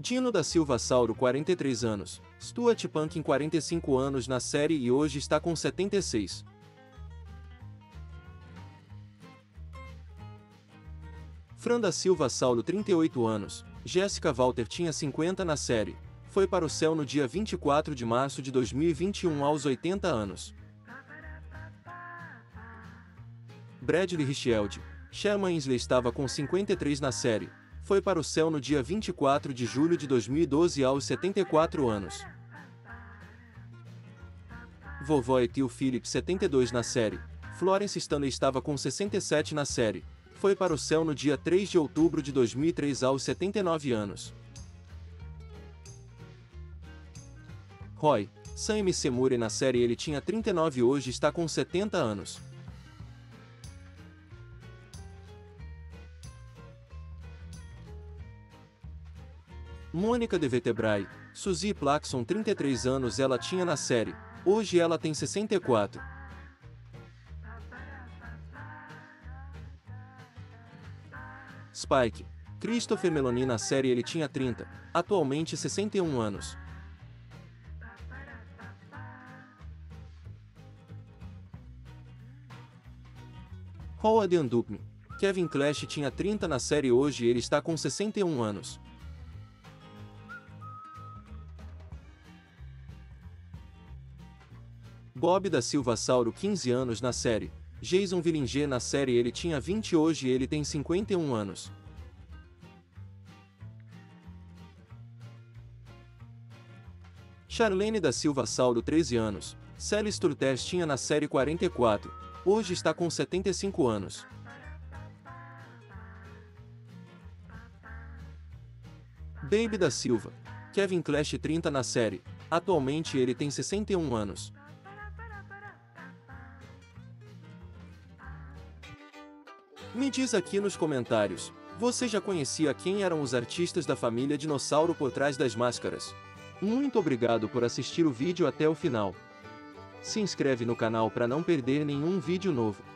Dino da Silva Sauro 43 anos, Stuart Punkin 45 anos na série e hoje está com 76. Fran da Silva Saulo 38 anos, Jéssica Walter tinha 50 na série, foi para o céu no dia 24 de março de 2021 aos 80 anos. Bradley Richfield, Sherman Insley estava com 53 na série, foi para o céu no dia 24 de julho de 2012 aos 74 anos. Vovó e tio Philip 72 na série, Florence Stanley estava com 67 na série, foi para o céu no dia 3 de outubro de 2003 aos 79 anos. Roy, Sam MC Murray na série ele tinha 39 e hoje está com 70 anos. Mônica de Vertebrai, Suzy Plaxon 33 anos ela tinha na série, hoje ela tem 64. Spike, Christopher Meloni na série ele tinha 30, atualmente 61 anos. Howard Andupme, Kevin Clash tinha 30 na série hoje ele está com 61 anos. Bob da Silva Sauro 15 anos na série, Jason Villinger na série ele tinha 20 hoje ele tem 51 anos. Charlene da Silva Sauro 13 anos, Sally Sturtes tinha na série 44, hoje está com 75 anos. Baby da Silva, Kevin Clash 30 na série, atualmente ele tem 61 anos. Me diz aqui nos comentários, você já conhecia quem eram os artistas da família Dinossauro por trás das máscaras? Muito obrigado por assistir o vídeo até o final. Se inscreve no canal para não perder nenhum vídeo novo.